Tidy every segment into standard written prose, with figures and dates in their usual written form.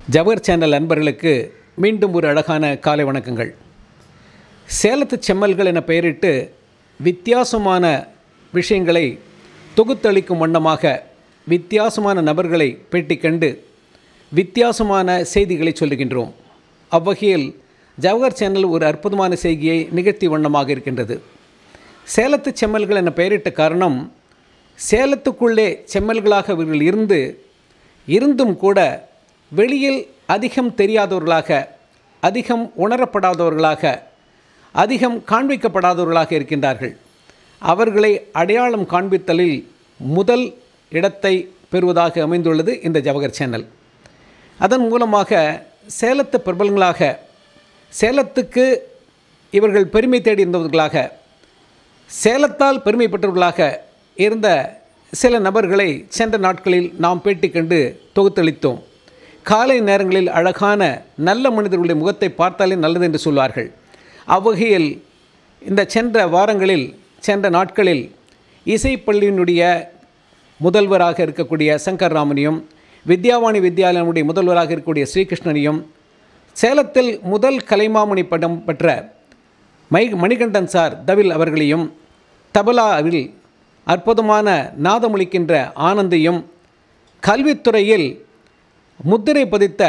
Jawahar channel நண்பர்களுக்கு மீண்டும் ஒரு அழகான காலை வணக்கங்கள். சேலத்து செம்மல்கள் என பெயரிட்டு வித்தியாசமான விஷயங்களை தொகுத்தளிக்கும் வண்ணமாக வித்தியாசமான நபர்களை பேட்டி கண்டு வித்தியாசமான செய்திகளை சொல்லுகின்றோம். அவ்வகையில் ஜவஹர் சேனல் ஒரு அற்புதமான செய்தியை நிகழ்த்தி வண்ணமாக இருக்கின்றது. சேலத்து செம்மல்கள் என பெயரிட்ட காரணம், சேலத்துக்குள்ளே செம்மல்களாக இவர்கள் இருந்தும் கூட வெளியில் அதிகம் தெரியாதவர்களாக, அதிகம் உணரப்படாதவர்களாக, அதிகம் காண்பிக்கப்படாதவர்களாக இருக்கின்றார்கள். அவர்களை அடையாளம் காண்பித்தலில் முதல் இடத்தை பெறுவதாக அமைந்துள்ளது இந்த ஜவஹர் சேனல். அதன் மூலமாக சேலத்து பிரபலங்களாக, சேலத்துக்கு இவர்கள் பெருமை தேடி இருந்தவர்களாக, சேலத்தால் பெருமை பெற்றவர்களாக இருந்த சில நபர்களை சென்ற நாட்களில் நாம் பேட்டி கண்டு தொகுத்தளித்தோம். காலை நேரங்களில் அழகான நல்ல மனிதர்களுடைய முகத்தை பார்த்தாலே நல்லது என்று சொல்வார்கள். அவ்வகையில் இந்த சென்ற நாட்களில் இசைப்பள்ளியினுடைய முதல்வராக இருக்கக்கூடிய சங்கர்ராமனையும், வித்யாவாணி வித்யாலயனுடைய முதல்வராக இருக்கக்கூடிய ஸ்ரீகிருஷ்ணனையும், சேலத்தில் முதல் கலைமாமணி பட்டம் பெற்ற மணிகண்டன் சார் தவில் அவர்களையும், தபலாவில் அற்புதமான நாதமொழிக்கின்ற ஆனந்தையும், கல்வித்துறையில் முத்திரை பதித்த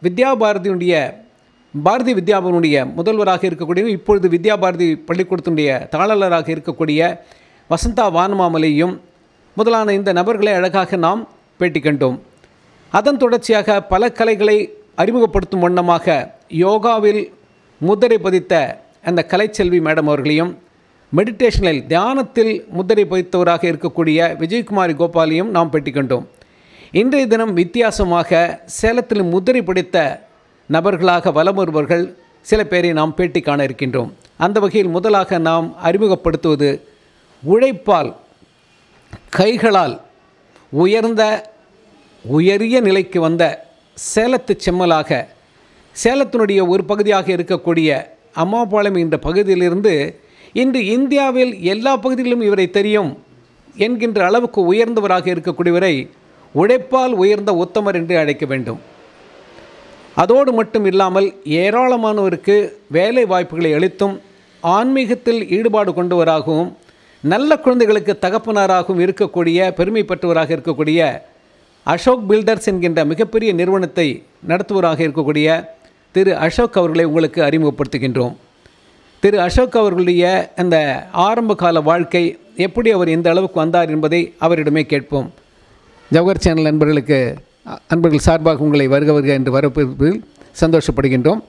பாரதி வித்யாபவனுடைய முதல்வராக இருக்கக்கூடிய, இப்பொழுது வித்யாபாரதி பள்ளிக்கூடத்தினுடைய தாளராக இருக்கக்கூடிய வசந்தா வானமாமலையும் முதலான இந்த நபர்களை அழகாக நாம் பேட்டி கண்டோம். அதன் தொடர்ச்சியாக பல கலைகளை அறிமுகப்படுத்தும் வண்ணமாக யோகாவில் முத்திரை பதித்த அந்த கலைச்செல்வி மேடம் அவர்களையும், மெடிடேஷனில் தியானத்தில் முத்திரை பதித்தவராக இருக்கக்கூடிய விஜயகுமாரி கோபாலையும் நாம் பேட்டி கண்டோம். இன்றைய தினம் வித்தியாசமாக சேலத்தில் முத்திரை பிடித்த நபர்களாக வலம் வருபவர்கள் சில பேரை நாம் பேட்டி காண இருக்கின்றோம். அந்த வகையில் முதலாக நாம் அறிமுகப்படுத்துவது, உழைப்பால் கைகளால் உயரிய நிலைக்கு வந்த சேலத்து செம்மலாக, சேலத்தினுடைய ஒரு பகுதியாக இருக்கக்கூடிய அம்மாபாளையம் என்ற பகுதியிலிருந்து இன்று இந்தியாவில் எல்லா பகுதிகளிலும் இவரை தெரியும் என்கின்ற அளவுக்கு உயர்ந்தவராக இருக்கக்கூடியவரை உழைப்பால் உயர்ந்த உத்தமர் என்று அழைக்க வேண்டும். அதோடு மட்டும் இல்லாமல் ஏராளமானவருக்கு வேலை வாய்ப்புகளை அளித்தும், ஆன்மீகத்தில் ஈடுபாடு கொண்டவராகவும், நல்ல குழந்தைகளுக்கு தகப்பனாராகவும் இருக்கக்கூடிய பெருமை பெற்றவராக இருக்கக்கூடிய அசோக் பில்டர்ஸ் என்கின்ற மிகப்பெரிய நிறுவனத்தை நடத்துவராக இருக்கக்கூடிய திரு அசோக் அவர்களை உங்களுக்கு அறிமுகப்படுத்துகின்றோம். திரு அசோக் அவர்களுடைய அந்த ஆரம்ப கால வாழ்க்கை, எப்படி அவர் இந்த அளவுக்கு வந்தார் என்பதை அவரிடமே கேட்போம். ஜவஹர் சேனல் அன்பர்கள் சார்பாக உங்களை வருக என்று வரப்பதில் சந்தோஷப்படுகின்றோம்.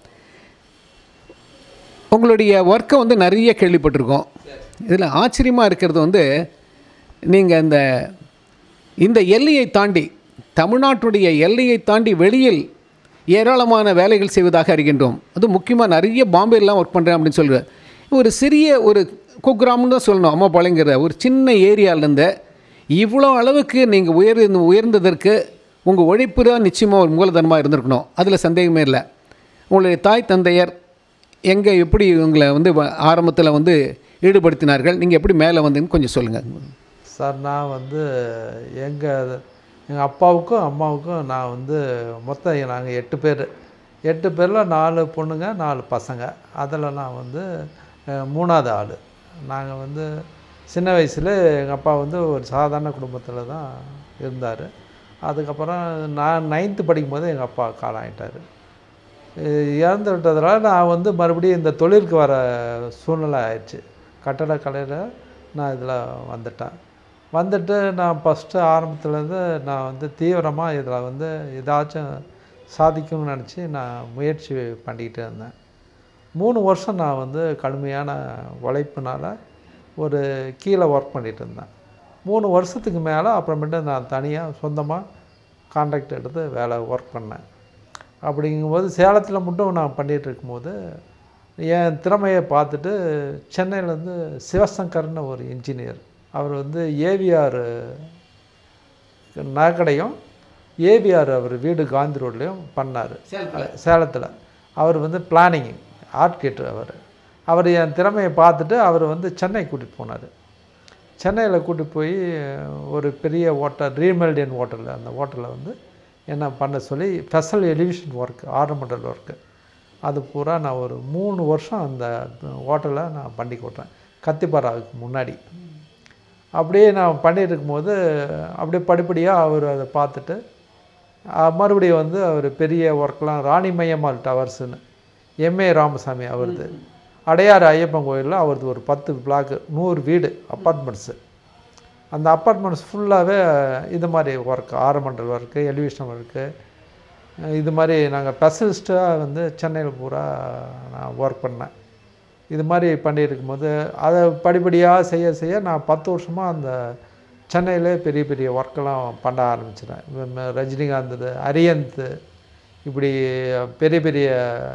உங்களுடைய ஒர்க்கை நிறைய கேள்விப்பட்டிருக்கோம். இதில் ஆச்சரியமாக இருக்கிறது நீங்கள் இந்த எல்லையை தாண்டி, தமிழ்நாட்டுடைய எல்லையை தாண்டி வெளியில் ஏராளமான வேலைகள் செய்வதாக அறிகின்றோம். அது முக்கியமாக நிறைய பாம்பேலாம் ஒர்க் பண்ணுறேன் அப்படின்னு சொல்கிறேன். ஒரு சிறிய ஒரு குக்கிராமம்னு தான் சொல்லணும். அம்மாபாளையங்கிற ஒரு சின்ன ஏரியாவிலேருந்து இவ்வளோ அளவுக்கு நீங்கள் உயர்ந்ததற்கு உங்கள் உழைப்பு தான் நிச்சயமாக ஒரு மூலதனமாக இருந்திருக்கணும். அதில் சந்தேகமே இல்லை. உங்களுடைய தாய் தந்தையர் எப்படி உங்களை ஆரம்பத்தில் ஈடுபடுத்தினார்கள், நீங்கள் எப்படி மேலே வந்தீங்கன்னு கொஞ்சம் சொல்லுங்கள் சார். நான் எங்கள் அப்பாவுக்கும் அம்மாவுக்கும் நான் மொத்தம் நாங்கள் 8 பேர். 8 பேரில் 4 பொண்ணுங்க 4 பசங்க. அதில் நான் 3ஆவது ஆள். நாங்கள் சின்ன வயசில் எங்கள் அப்பா ஒரு சாதாரண குடும்பத்தில் தான் இருந்தார். அதுக்கப்புறம் நான் 9th படிக்கும்போது எங்கள் அப்பா காலாயிட்டார். இறந்து விட்டதுனால நான் மறுபடியும் இந்த தொழிலுக்கு வர சூழ்நிலை ஆயிடுச்சு. கட்டடக்கலையில் நான் இதில் வந்துட்டு நான் ஃபஸ்ட்டு ஆரம்பத்துலேருந்து நான் தீவிரமாக இதில் ஏதாச்சும் சாதிக்கணும்னு நினச்சி நான் முயற்சி பண்ணிக்கிட்டு இருந்தேன். 3 வருஷம் நான் கடுமையான உழைப்புனால் ஒரு கீழே ஒர்க் பண்ணிகிட்டு இருந்தேன். 3 வருஷத்துக்கு மேலே அப்புறமேட்டு நான் தனியாக சொந்தமாக கான்ட்ராக்ட் எடுத்து ஒர்க் பண்ணேன். அப்படிங்கும்போது சேலத்தில் மட்டும் நான் பண்ணிகிட்டு இருக்கும்போது என் திறமையை பார்த்துட்டு சென்னையிலேருந்து சிவசங்கர்னு ஒரு இன்ஜினியர், அவர் ஏவிஆர் நகைக்கடையும் ஏவிஆர் அவர் வீடு காந்தி ரோட்லேயும் பண்ணார் சேலத்தில். அவர் பிளானிங் ஆர்கிடெக்ட். அவர் என் திறமையை பார்த்துட்டு அவர் சென்னை கூட்டிகிட்டு போனார். சென்னையில் கூட்டிகிட்டு போய் ஒரு பெரிய ஹோட்டல், ரீமெல்டியன் ஹோட்டலில், அந்த ஹோட்டலில் என்ன பண்ண சொல்லி special elevation work ornamental work அது பூரா நான் ஒரு 3 வருஷம் அந்த ஹோட்டலை நான் பண்ணி கொடுத்தேன் கத்திப்பாராவுக்கு முன்னாடி. அப்படியே நான் பண்ணிட்டு இருக்கும்போது அப்படியே படிப்படியாக அவர் அதை பார்த்துட்டு மறுபடியும் வந்து அவர் பெரிய ஒர்க்லாம் ராணிமயம்மாள் டவர்ஸுன்னு எம்ஏ ராமசாமி அவரது அடையாறு ஐயப்பன் கோயிலில் அவரது ஒரு 10 பிளாக்கு 100 வீடு அப்பார்ட்மெண்ட்ஸு. அந்த அப்பார்ட்மெண்ட்ஸ் ஃபுல்லாகவே இது மாதிரி work ornamental work elevation work இது மாதிரி நாங்கள் ஸ்பெஷலிஸ்ட்டாக வந்து சென்னையில் பூரா நான் ஒர்க் பண்ணேன். இது மாதிரி பண்ணிட்டு இருக்கும்போது அதை படிப்படியாக செய்ய செய்ய நான் 10 வருஷமாக அந்த சென்னையிலே பெரிய பெரிய ஒர்க்கெல்லாம் பண்ண ஆரம்பிச்சிட்டேன். ரஜினிகாந்த், அரியந்த், இப்படி பெரிய பெரிய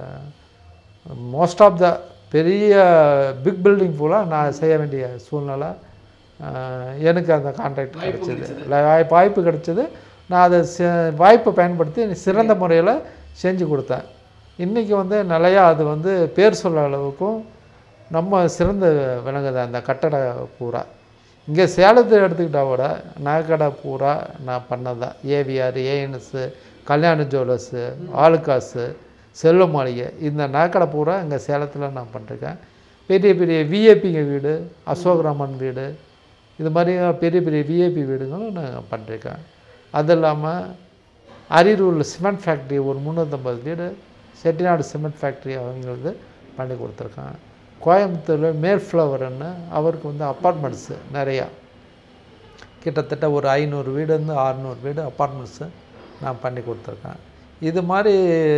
மோஸ்ட் ஆஃப் த பெரிய பிக் பில்டிங் ஃபுல்லாக நான் செய்ய வேண்டிய சூழ்நிலை எனக்கு அந்த கான்ட்ராக்ட் கிடச்சிது, வாய்ப்பு கிடச்சிது. நான் அதை வாய்ப்பை பயன்படுத்தி சிறந்த முறையில் செஞ்சு கொடுத்தேன். இன்றைக்கி வந்து நிறையா அது வந்து பேர் சொல்ல அளவுக்கும் நம்ம சிறந்த விளங்குது அந்த கட்டட பூரா. இங்கே சேலத்தை எடுத்துக்கிட்டால் கூட நகைக்கடை பூரா நான் பண்ணது தான். ஏவிஆர், ஏஎன்எஸ்ஸு, கல்யாண ஜுவல்லர்ஸு, ஆளுக்காசு, செல்வ மாளிகை, இந்த நகைக்கடை பூரா இங்கே சேலத்தில் நான் பண்ணிருக்கேன். பெரிய பெரிய விஐபிங்க வீடு, அசோக்ராமன் வீடு, இது மாதிரி பெரிய பெரிய விஐபி வீடுங்களும் நான் பண்ணிருக்கேன். அது இல்லாமல் அரியலூரில் சிமெண்ட் ஃபேக்ட்ரி ஒரு 350 வீடு, செட்டிநாடு சிமெண்ட் ஃபேக்ட்ரி அவங்களுக்கு பண்ணி கொடுத்துருக்கேன். கோயம்புத்தூரில் மேல்ஃப்ளவர்னு அவருக்கு வந்து அப்பார்ட்மெண்ட்ஸு நிறையா கிட்டத்தட்ட ஒரு 500 வீடுலேருந்து 600 வீடு அப்பார்ட்மெண்ட்ஸு நான் பண்ணி கொடுத்துருக்கேன். இது மாதிரி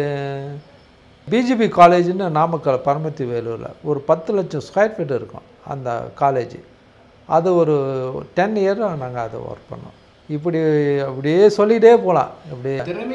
பிஜிபி காலேஜுன்னு நாமக்கல் பரமத்தி வேலூரில் ஒரு 10 லட்சம் ஸ்கொயர் ஃபீட் இருக்கும் அந்த காலேஜ். அது ஒரு 10 இயராக நாங்கள் அதை ஒர்க் பண்ணோம். இப்படி அப்படியே சொல்லிகிட்டே போகலாம். இப்படி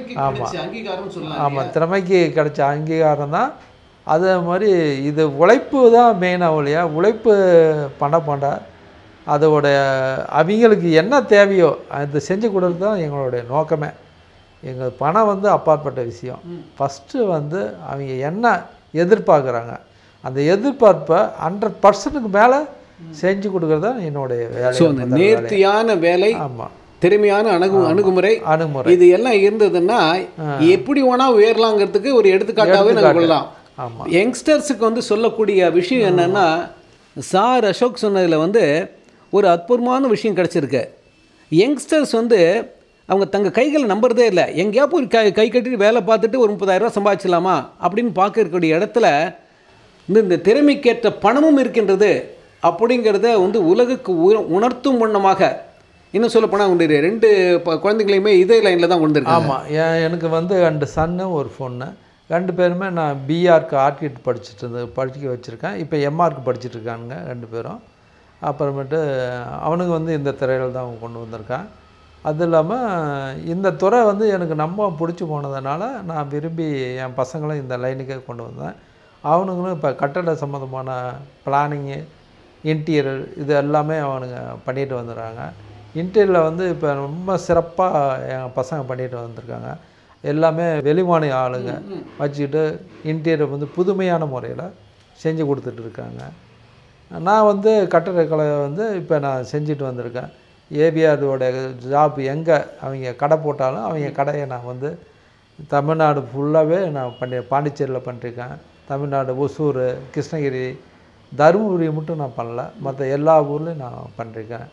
ஆமாம், திறமைக்கு கிடைச்ச அங்கீகாரம் தான். அதே மாதிரி இது உழைப்பு தான் மெயினாக ஒழியா, உழைப்பு பண்ண அதோடைய அவங்களுக்கு என்ன தேவையோ அதை செஞ்சு கொடுறது தான் எங்களுடைய நோக்கமே. எங்கள் பணம் வந்து அப்பாற்பட்ட விஷயம். ஃபஸ்ட்டு வந்து அவங்க என்ன எதிர்பார்க்குறாங்க, அந்த எதிர்பார்ப்பை 100% மேலே செஞ்சு கொடுக்குறது தான் என்னுடைய வேலை. நேர்த்தியான வேலை, ஆமாம், திறமையான அணுகுமுறை இது எல்லாம் இருந்ததுன்னா எப்படி வேணா உயரலாங்கிறதுக்கு ஒரு எடுத்துக்காட்டாகவே நம்ம கொள்ளலாம். ஆமாம், யங்ஸ்டர்ஸுக்கு வந்து சொல்லக்கூடிய விஷயம் என்னென்னா, சார் அசோக் சொன்னதில் வந்து ஒரு அற்புதமான விஷயம் கிடச்சிருக்கு. யங்ஸ்டர்ஸ் வந்து அவங்க தங்கள் கைகளை நம்புறதே இல்லை. எங்கேயா போய் கை கட்டிட்டு வேலை பார்த்துட்டு ஒரு 30,000 ரூபா சம்பாதிச்சலாமா அப்படின்னு பார்க்கக்கூடிய இடத்துல இந்த திறமைக்கேற்ற பணமும் இருக்கின்றது அப்படிங்கிறத வந்து உலகுக்கு உணர்த்தும் வண்ணமாக, இன்னும் சொல்லப்போனால் உங்களுடைய 2 குழந்தைங்களையுமே இதே லைனில் தான் கொண்டு வந்துருக்கு. ஆமாம், எனக்கு வந்து 2 சன்னு ஒரு பொண்ணு. 2 பேருமே நான் பிஆர்க்கு ஆர்கிட் படிக்க வச்சுருக்கேன். இப்போ எம்ஆர்க்கு படிச்சுட்டு இருக்கானுங்க 2 பேரும். அப்புறமேட்டு அவனுக்கு வந்து இந்த துறையில் தான் கொண்டு வந்திருக்கான். அது இல்லாமல் இந்த துறை வந்து எனக்கு ரொம்ப பிடிச்சி போனதுனால நான் விரும்பி என் பசங்களும் இந்த லைனுக்கே கொண்டு வந்தேன். அவனுங்களும் இப்போ கட்டட சம்மந்தமான பிளானிங்கு, இன்டீரியர் இது எல்லாமே அவனுங்க பண்ணிட்டு வந்துடுறாங்க. இன்டீரியரில் வந்து இப்போ ரொம்ப சிறப்பாக என் பசங்க பண்ணிட்டு வந்திருக்காங்க. எல்லாமே வெளிமாநில ஆளுங்க வச்சுக்கிட்டு இன்டீரியர் வந்து புதுமையான முறையில் செஞ்சு கொடுத்துட்ருக்காங்க. நான் வந்து கட்டடக்கலை வந்து இப்போ நான் செஞ்சுட்டு வந்திருக்கேன். ஏபிஆரோட ஜாப் எங்கே அவங்க கடை போட்டாலும் அவங்க கடையை நான் வந்து தமிழ்நாடு ஃபுல்லாகவே நான் பாண்டிச்சேரியில் பண்ணிருக்கேன். தமிழ்நாடு, ஒசூர், கிருஷ்ணகிரி, தருமபுரி மட்டும் நான் பண்ணல, மற்ற எல்லா ஊர்லேயும் நான் பண்ணிருக்கேன்.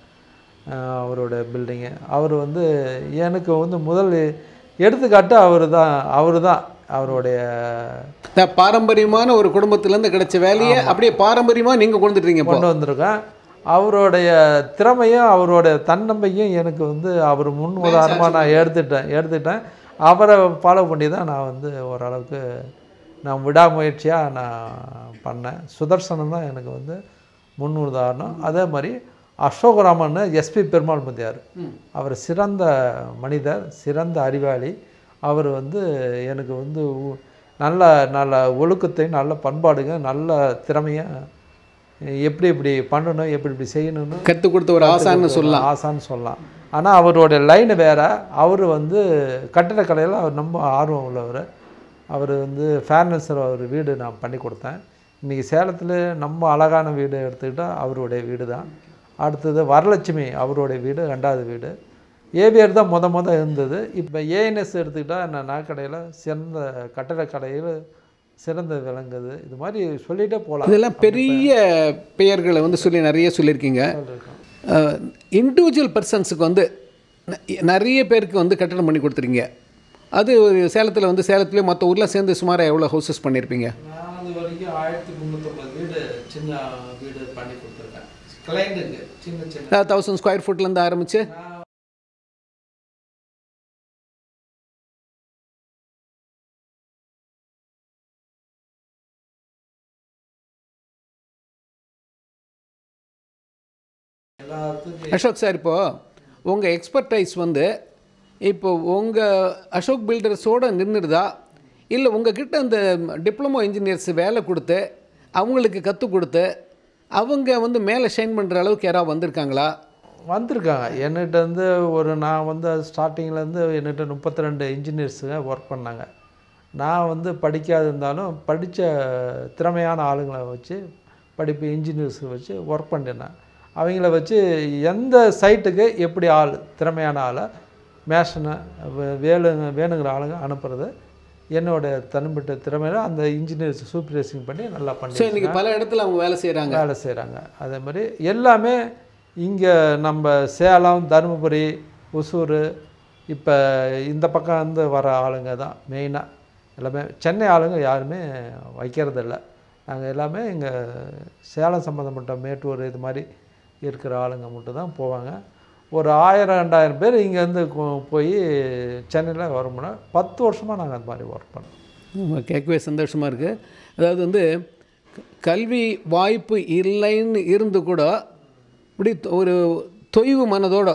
அவரோட பில்டிங்கு அவர் வந்து எனக்கு வந்து முதல் எடுத்துக்காட்டு அவர் தான் அவருடைய பாரம்பரியமான ஒரு குடும்பத்திலேருந்து கிடைச்ச வேலையை அப்படியே பாரம்பரியமாக நீங்கள் கொண்டு வந்திருக்கேன். அவருடைய திறமையும் அவரோட தன்னம்பிக்கையும் எனக்கு வந்து அவர் முன் உதாரணமாக நான் எடுத்துட்டேன். அவரை ஃபாலோ பண்ணி தான் நான் வந்து ஓரளவுக்கு நான் விடாமுயற்சியாக நான் பண்ணேன். சுதர்சனம் தான் எனக்கு வந்து முன் உதாரணம். அதே மாதிரி அசோகராமன் எஸ்பி பெருமாள் முதியார், அவர் சிறந்த மனிதர், சிறந்த அறிவாளி. அவர் வந்து எனக்கு வந்து நல்ல நல்ல ஒழுக்கத்தையும் நல்ல பண்பாடுங்க நல்ல திறமையை எப்படி பண்ணணும், எப்படி செய்யணும்னு கற்றுக் கொடுத்த ஒரு ஆசான்னு சொல்லலாம். ஆனால் அவரோட லைனு வேறு. அவர் வந்து கட்டிடக்கலையில் அவர் ரொம்ப ஆர்வம் உள்ளவர். அவர் வந்து ஃபேர்னஸர் ஒரு வீடு நான் பண்ணி கொடுத்தேன். இன்றைக்கி சேலத்தில் நம்ம அழகான வீடு எடுத்துக்கிட்டால் அவருடைய வீடு தான். அடுத்தது வரலட்சுமி அவருடைய வீடு 2வது வீடு. ஏவிஆர் தான் முத இருந்தது. இப்போ ஏஎன்எஸ் எடுத்துக்கிட்டால் நான் நகைக்கடையில் சிறந்த கட்டடக்கடையில் சிறந்த விளங்குது. இது மாதிரி சொல்லிகிட்டே போகலாம். இதெல்லாம் பெரிய பெயர்களை வந்து சொல்லி நிறைய சொல்லியிருக்கீங்க. இண்டிவிஜுவல் பர்சன்ஸுக்கு வந்து நிறைய பேருக்கு வந்து கட்டடம் பண்ணி கொடுத்துருங்க. அது ஒரு சேலத்தில் வந்து சேலத்துலேயே மற்ற ஊரில் சேர்ந்து சுமாராக எவ்வளோ ஹவுசஸ் பண்ணியிருப்பீங்க? நான் அது வரைக்கும் 1350 வீடு சின்ன வீடு பண்ணி கொடுத்துருக்கேன் கிளைண்ட்டுக்கு. சின்ன 1000 ஸ்கொயர் ஃபுட்லேருந்து ஆரம்பித்து அசோக் சார், இப்போது உங்கள் எக்ஸ்பர்டைஸ் வந்து இப்போ உங்கள் அசோக் பில்டர்ஸோடு நின்றுடுதா, இல்லை உங்ககிட்ட அந்த டிப்ளமோ இன்ஜினியர்ஸ் வேலை கொடுத்து அவங்களுக்கு கற்றுக் கொடுத்து அவங்க வந்து மேலே ஷைன் பண்ணுற அளவுக்கு யாராவது வந்திருக்காங்களா? வந்திருக்காங்க. என்கிட்ட வந்து நான் வந்து ஸ்டார்டிங்லேருந்து என்கிட்ட 32 இன்ஜினியர்ஸுங்க ஒர்க் பண்ணாங்க. நான் வந்து படிக்காது இருந்தாலும் படித்த திறமையான ஆளுங்களை வச்சு இன்ஜினியர்ஸை வச்சு ஒர்க் பண்ணினேன். அவங்கள வச்சு எந்த சைட்டுக்கு எப்படி ஆள் திறமையான ஆளை மேஷனை வேணுங்கிற ஆளுங்க அனுப்புறது என்னோடய தனிப்பட்ட திறமையில் அந்த இன்ஜினியர்ஸ் சூப்பர்வைசிங் பண்ணி நல்லா பண்ணி இன்றைக்கி பல இடத்துல அவங்க வேலை செய்கிறாங்க. அதே மாதிரி எல்லாமே இங்கே நம்ம சேலம், தருமபுரி, ஒசூர், இப்போ இந்த பக்கம் வந்து வர ஆளுங்க தான் மெயினாக. எல்லாமே சென்னை ஆளுங்க யாருமே வைக்கிறதில்ல. நாங்கள் எல்லாமே இங்கே சேலம் சம்மந்தப்பட்ட மேட்டூர் இது மாதிரி இருக்கிற ஆளுங்க மட்டும் தான் போவாங்க. ஒரு 1000-2000 பேர் இங்கேருந்து போய் சென்னையில் வரும்னா 10 வருஷமாக நாங்கள் அந்த மாதிரி ஒர்க் பண்ணோம். கேட்கவே சந்தோஷமாக இருக்குது. அதாவது வந்து கல்வி வாய்ப்பு இல்லைன்னு இருந்து கூட இப்படி ஒரு தொய்வு மனதோடு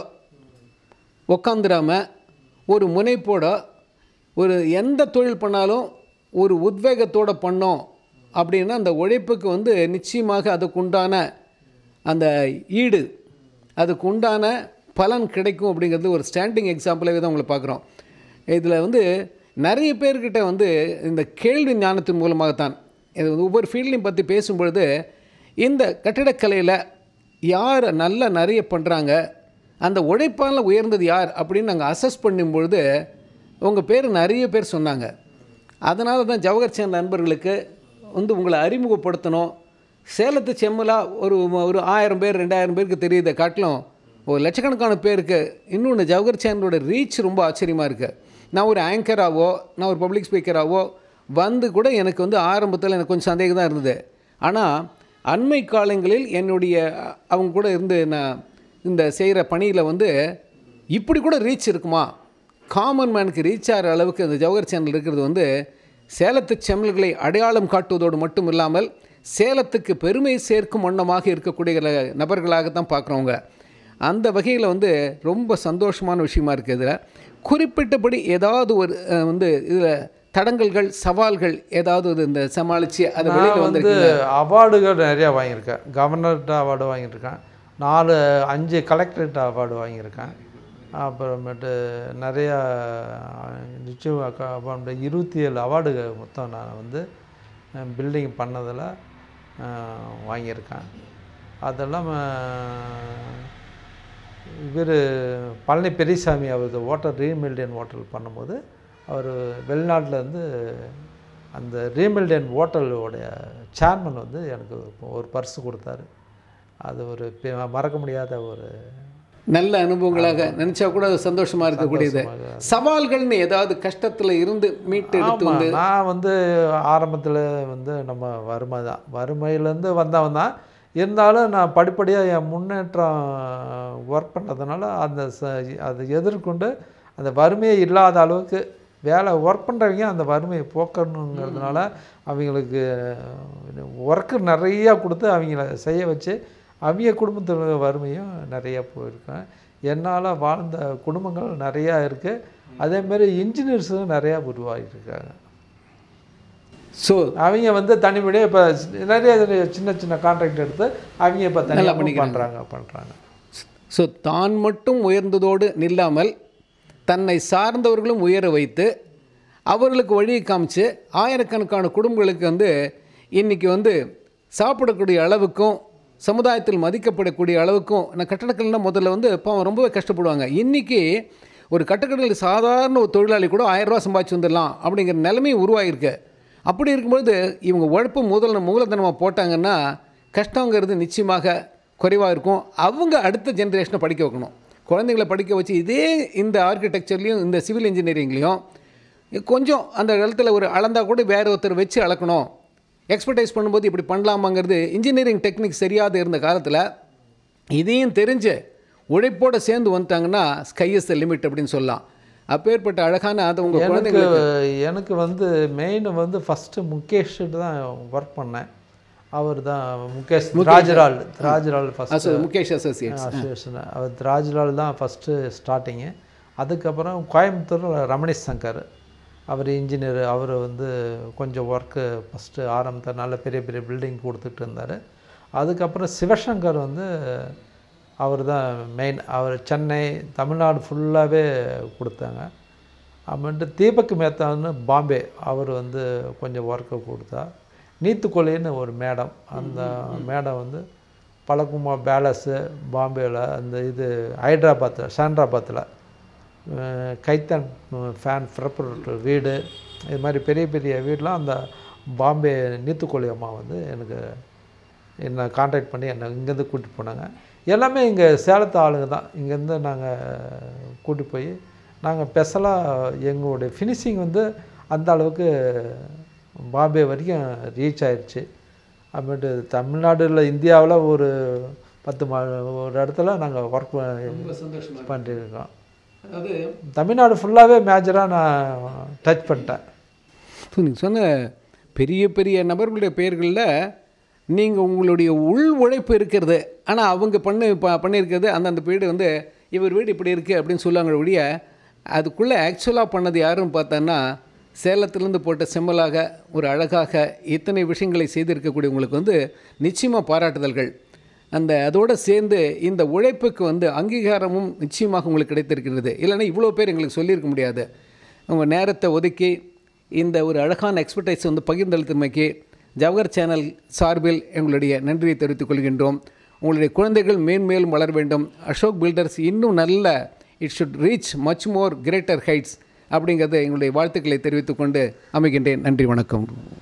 உக்காந்துடாமல் ஒரு முனைப்போட ஒரு எந்த தொழில் பண்ணாலும் ஒரு உத்வேகத்தோடு பண்ணோம் அப்படின்னா அந்த உழைப்புக்கு வந்து நிச்சயமாக அதுக்குண்டான அந்த ஈடு, அதுக்கு உண்டான பலன் கிடைக்கும் அப்படிங்கிறது ஒரு ஸ்டாண்டிங் எக்ஸாம்பிளாகவே தான் உங்களை பார்க்குறோம். இதில் வந்து நிறைய பேர்கிட்ட வந்து இந்த கேள்வி ஞானத்தின் மூலமாகத்தான் இது ஒவ்வொரு ஃபீல்டையும் பற்றி பேசும்பொழுது இந்த கட்டிடக்கலையில் யார் நல்லா நிறைய பண்ணுறாங்க, அந்த உழைப்பால் உயர்ந்தது யார் அப்படின்னு நாங்கள் அசஸ் பண்ணும்பொழுது உங்கள் பேர் நிறைய பேர் சொன்னாங்க. அதனால தான் ஜவஹர் சேனல் நண்பர்களுக்கு வந்து உங்களை அறிமுகப்படுத்தணும். சேலத்து செம்மலா ஒரு 1000 பேர் 2000 பேருக்கு தெரியுதை காட்டிலும் ஒரு லட்சக்கணக்கான பேருக்கு இன்னொன்று ஜவஹர் சேனலோட ரீச் ரொம்ப ஆச்சரியமாக இருக்குது. நான் ஒரு ஆங்கராகவோ நான் ஒரு பப்ளிக் ஸ்பீக்கராகவோ வந்து கூட எனக்கு வந்து ஆரம்பத்தில் எனக்கு கொஞ்சம் சந்தேகம் தான் இருந்தது. ஆனால் அண்மை காலங்களில் என்னுடைய அவங்க கூட இருந்து நான் இந்த செய்கிற பணியில் வந்து இப்படி கூட ரீச் இருக்குமா, காமன் மேனுக்கு ரீச் ஆகிற அளவுக்கு இந்த ஜவஹர் சேனல் இருக்கிறது வந்து சேலத்து செம்மல்களை அடையாளம் காட்டுவதோடு மட்டும் இல்லாமல் சேலத்துக்கு பெருமை சேர்க்கும் வண்ணமாக இருக்கக்கூடிய நபர்களாகத்தான் பார்க்குறவங்க. அந்த வகையில் வந்து ரொம்ப சந்தோஷமான விஷயமா இருக்குது. இதில் குறிப்பிட்டபடி ஏதாவது ஒரு வந்து இதில் தடங்கல்கள் சவால்கள் ஏதாவது இந்த சமாளித்து அதை வெளியில் வந்து அவார்டுகள் நிறையா வாங்கியிருக்கேன். கவர்னர்கிட்ட அவார்டு வாங்கியிருக்கேன், 4-5 கலெக்டரேட் அவார்டு வாங்கியிருக்கேன். அப்புறமேட்டு நிறையா நிச்சயம் அப்புறம் 27 அவார்டுகள் மொத்தம் நான் வந்து பில்டிங் பண்ணதில் வாங்கியிருக்கேன். அதெல்லாம் இவர் பழனி பெரியசாமி அவருக்கு வாட்டர் ரீமில்டியன் வாட்டர் பண்ணும்போது அவர் வெளிநாட்டிலேருந்து அந்த ரீமில்டியன் வாட்டரோடைய சேர்மன் வந்து எனக்கு ஒரு பர்ஸு கொடுத்தாரு. அது ஒரு மறக்க முடியாத ஒரு நல்ல அனுபவங்களாக நினச்சா கூட சந்தோஷமாக இருக்கக்கூடியது. சவால்கள்னு ஏதாவது கஷ்டத்தில் இருந்து மீட்டு எடுத்து வந்து நான் வந்து ஆரம்பத்தில் வந்து நம்ம வறுமையிலேருந்து வந்தவன் தான். இருந்தாலும் நான் படிப்படியாக என் முன்னேற்றம் ஒர்க் பண்ணுறதுனால அதை எதிர்கொண்டு அந்த வறுமையே இல்லாத அளவுக்கு வேலை ஒர்க் பண்ணுறவங்க அந்த வறுமையை போக்கணுங்கிறதுனால அவங்களுக்கு ஒர்க்கு நிறையா கொடுத்து அவங்கள செய்ய வச்சு அவங்க குடும்பத்தில் வறுமையும் நிறையா போயிருக்கேன். என்னால் வாழ்ந்த குடும்பங்கள் நிறையா இருக்குது. அதேமாரி இன்ஜினியர்ஸும் நிறையா உருவாகிட்டுருக்காங்க. ஸோ அவங்க வந்து தனிப்படியாக இப்போ நிறைய சின்ன சின்ன கான்ட்ராக்ட் எடுத்து அவங்க இப்போ தனியாக பண்ணுறாங்க. ஸோ தான் மட்டும் உயர்ந்ததோடு நில்லாமல் தன்னை சார்ந்தவர்களும் உயர வைத்து அவர்களுக்கு வழியை காமிச்சு ஆயிரக்கணக்கான குடும்பங்களுக்கு வந்து இன்றைக்கி வந்து சாப்பிடக்கூடிய அளவுக்கும் சமுதாயத்தில் மதிக்கப்படக்கூடிய அளவுக்கும் நான் கட்டடக்கலைன்னா முதல்ல வந்து பாவம் ரொம்பவே கஷ்டப்படுவாங்க. இன்றைக்கி ஒரு கட்டடக்கலையில் சாதாரண ஒரு தொழிலாளி கூட 1000 ரூபா சம்பாதிச்சு வந்துடலாம் அப்படிங்கிற நிலைமையும் உருவாகிருக்கு. அப்படி இருக்கும்போது இவங்க உழைப்பு மூலதனமாக போட்டாங்கன்னா கஷ்டங்கிறது நிச்சயமாக குறைவாக இருக்கும். அவங்க அடுத்த ஜென்ரேஷனை படிக்க வைக்கணும். குழந்தைங்களை படிக்க வச்சு இதே இந்த ஆர்கிடெக்சர்லேயும் இந்த சிவில் இன்ஜினியரிங்லேயும் கொஞ்சம் அந்த இடத்துல ஒரு அளந்தால் கூட வேறு ஒருத்தர் வச்சு அளக்கணும். எக்ஸ்பர்டைஸ் பண்ணும்போது இப்படி பண்ணலாமாங்கிறது இன்ஜினியரிங் டெக்னிக் சரியாக இருந்த காலத்தில் இதையும் தெரிஞ்சு உழைப்போடு சேர்ந்து வந்துட்டாங்கன்னா ஸ்கை இஸ் த லிமிட் அப்படின்னு சொல்லலாம். அப்பேற்பட்ட அழகான அது உங்கள் குழந்தைங்களுக்கு எனக்கு வந்து மெயின் வந்து ஃபஸ்ட்டு முகேஷ் தான் ஒர்க் பண்ணேன். அவர் தான் முகேஷ் ராஜ்லால் ஃபஸ்ட்டு முகேஷ் அசோசியேட்ஸ் அவர் ராஜ்லால் தான் ஃபஸ்ட்டு ஸ்டார்டிங்கு. அதுக்கப்புறம் கோயம்புத்தூர் ரமணேஷ் சங்கர் அவர் இன்ஜினியர். அவர் வந்து கொஞ்சம் ஒர்க்கு ஃபஸ்ட்டு ஆரம்பத்தில் நல்ல பெரிய பெரிய பில்டிங் கொடுத்துட்டு இருந்தார். அதுக்கப்புறம் சிவசங்கர் வந்து அவர் தான் மெயின். அவர் சென்னை தமிழ்நாடு ஃபுல்லாகவே கொடுத்தாங்க. அப்புறமேட்டு தீபக் மேத்தான்னு பாம்பே அவர் வந்து கொஞ்சம் ஒர்க்கை கொடுத்தா. நீத்துக்கொலைன்னு ஒரு மேடம், அந்த மேடம் வந்து பழக்குமா பேலஸு பாம்பேயில், அந்த இது ஹைதராபாத்தில் சாண்ட்ராபாத்தில் கைத்தன் ஃபேன் ப்ரப்பரேட்டர் வீடு, இது மாதிரி பெரிய பெரிய வீடெலாம் அந்த பாம்பே நீத்துக்கொலை அம்மா வந்து எனக்கு என்னை கான்டாக்ட் பண்ணி என்னை இங்கேருந்து கூட்டிகிட்டு போனாங்க. எல்லாமே இங்கே சேலத்து ஆளுங்க தான். இங்கேருந்து நாங்கள் கூட்டி போய் நாங்கள் ஸ்பெஷலாக எங்களுடைய ஃபினிஷிங் வந்து அந்த அளவுக்கு பாம்பே வரைக்கும் ரீச் ஆயிடுச்சு. அப்புறமேட்டு தமிழ்நாடுல இந்தியாவில் ஒரு 10 ஒரு இடத்துல நாங்கள் ஒர்க் பண்ணியிருக்கோம். அதாவது தமிழ்நாடு ஃபுல்லாகவே மேஜராக நான் டச் பண்ணிட்டேன். நீங்கள் சொன்ன பெரிய பெரிய நபர்களுடைய பெயர்களில் நீங்கள் உங்களுடைய உள் உழைப்பு இருக்கிறது. ஆனால் அவங்க பண்ணியிருக்கிறது அந்த வீடு வந்து இவர் வீடு இப்படி இருக்குது அப்படின்னு சொல்லுவாங்க ஒழிய அதுக்குள்ளே ஆக்சுவலாக பண்ணது யாருன்னு பார்த்தோன்னா சேலத்திலேருந்து போட்ட செம்மலாக ஒரு அழகாக இத்தனை விஷயங்களை செய்திருக்கக்கூடிய உங்களுக்கு வந்து நிச்சயமாக பாராட்டுதல்கள். அதோடு சேர்ந்து இந்த உழைப்புக்கு வந்து அங்கீகாரமும் நிச்சயமாக உங்களுக்கு கிடைத்திருக்கிறது. இல்லைன்னா இவ்வளோ பேர் எங்களுக்கு சொல்லியிருக்க முடியாது. உங்கள் நேரத்தை ஒதுக்கி இந்த ஒரு அழகான எக்ஸ்பர்டைஸ் வந்து பகிர்ந்தளித்தமைக்கு ஜவஹர் சேனல் சார்பில் எங்களுடைய நன்றியை தெரிவித்துக் கொள்கின்றோம். உங்களுடைய குழந்தைகள் மேன்மேலும் வளர வேண்டும். அசோக் பில்டர்ஸ் இன்னும் நல்ல it should reach much more greater heights அப்படிங்கிறத எங்களுடைய வாழ்த்துக்களை தெரிவித்துக்கொண்டு அமைகின்றேன். நன்றி, வணக்கம்.